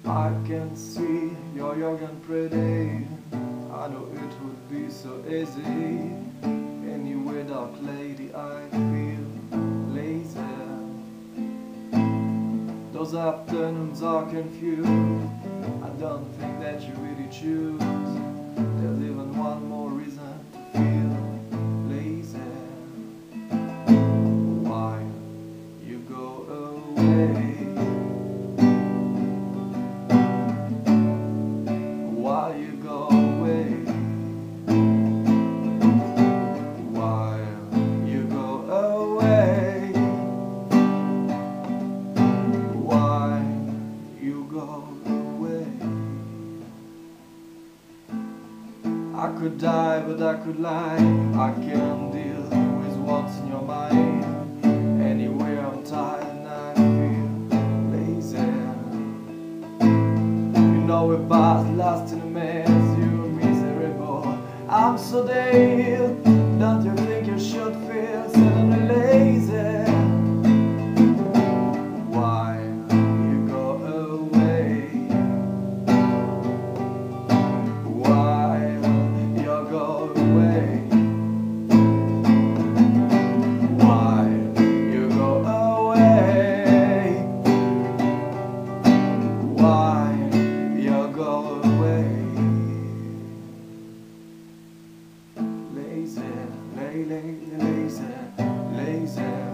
I can see you're young and pretty. I know it would be so easy. Anyway, dark lady, I feel lazy. Those afternoons are confused. I don't think that you really choose. There's even one more reason to feel lazy. Why you go away? Why you go away? Why you go away? Why you go away? I could die, but I could lie. I can't deal with what's in your mind. Anyway, I'm tired and I feel lazy. You know we're both lost in a mess. You're miserable, I'm so dead. Don't you think you should feel suddenly lazy? Why you go away? Why you go away? Why you go away? Why you go away? Lazy, lazy, lazy, lazy.